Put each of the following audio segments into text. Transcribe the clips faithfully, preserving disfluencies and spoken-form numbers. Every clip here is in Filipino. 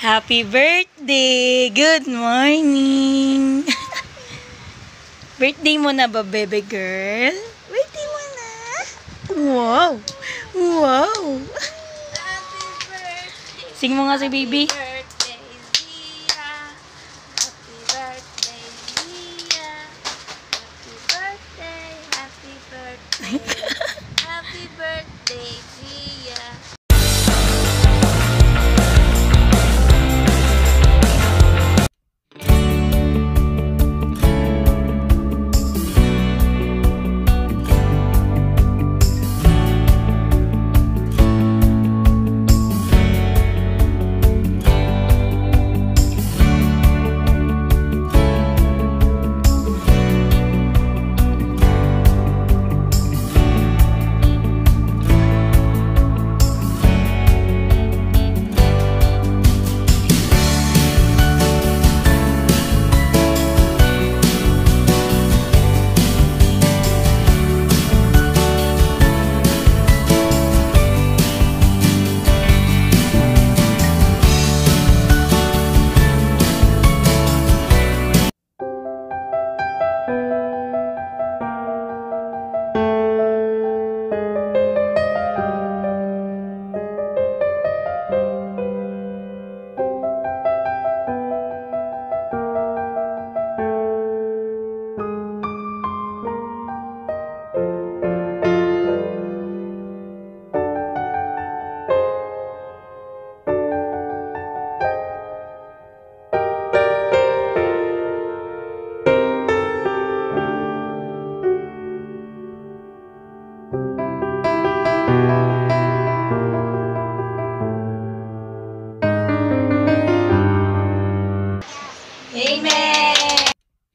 Happy birthday! Good morning! Birthday mo na ba, baby girl? Birthday mo na? Wow! Wow! Happy birthday! Sing mo nga si baby. Happy birthday, Zia! Happy birthday, Zia! Happy birthday! Happy birthday! Happy birthday, Zia! Amen!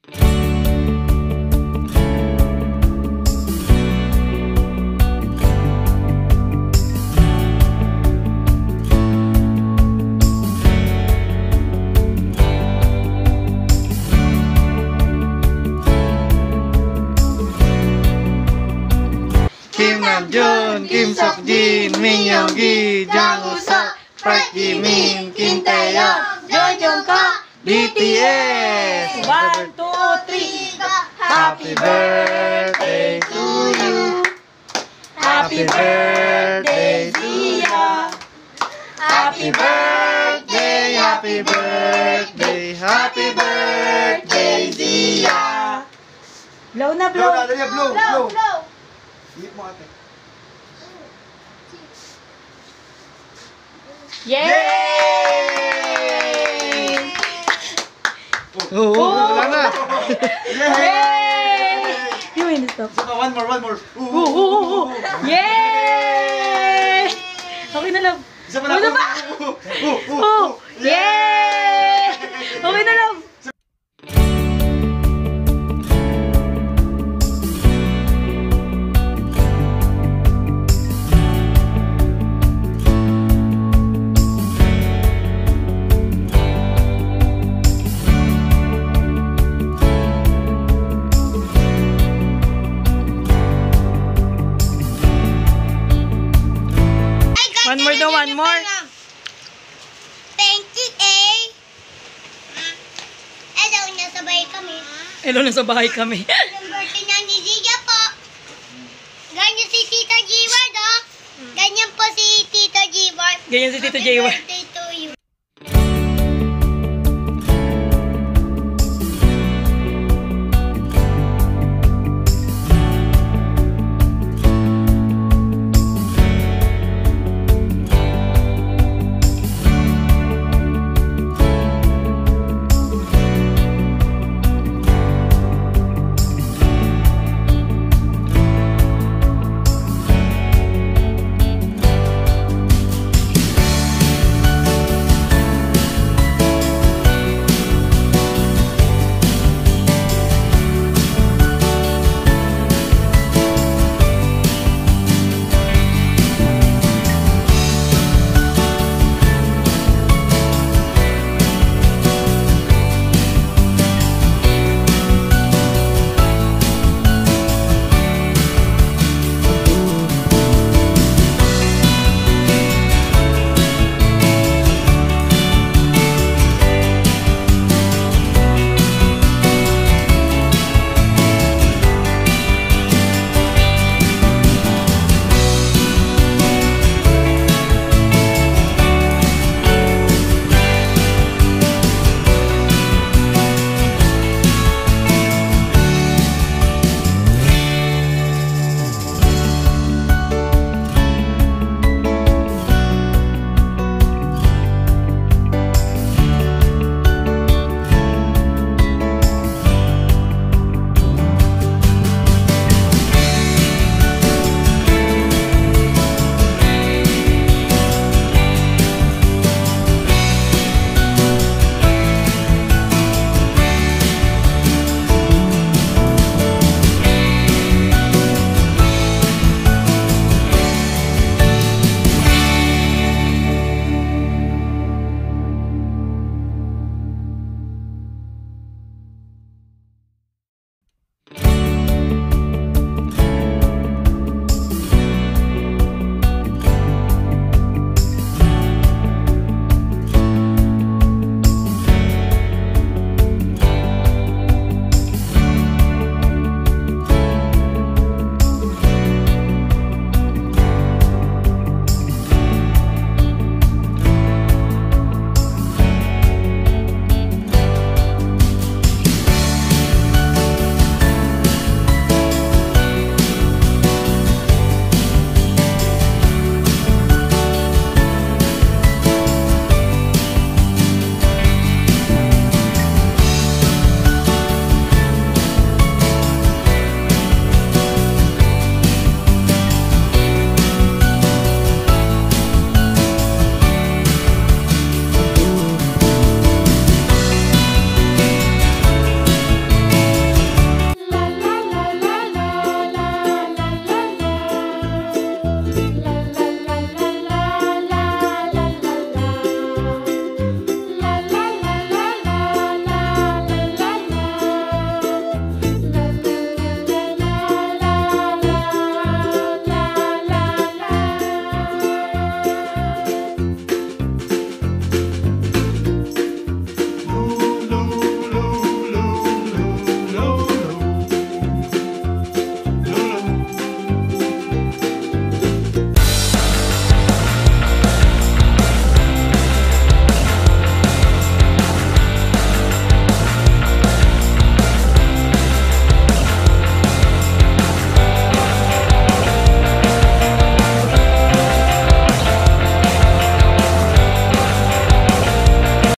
Kim Namjoon, Kim Seokjin, Min Yoongi, Jang Woo-seok, Park Ji-min, Kim Taeyong, Jo Jungkook! B T S. One, two, three! Happy birthday to you. Happy birthday to you. Happy birthday, happy birthday, happy birthday, Zia. Blow na, Blow blow! na, dali, blow, blow. Blow! Hit mo ate. Yay! Oo, wala na. Yay! You win stop. Isa pa, one more, one more. Oo, oo, oo. Yay! Okay na lang. Isa pa na. Ano ba? Oh! Yay! Okay na lang. One more daw, one more. Thank you, eh. Hello, nasabay kami. Hello, nasa bahay kami. Yung birthday niya ni Zia po. Ganyan si Tita G-Ward, oh. Ganyan po si Tita G-Ward. Ganyan si Tito J. Happy birthday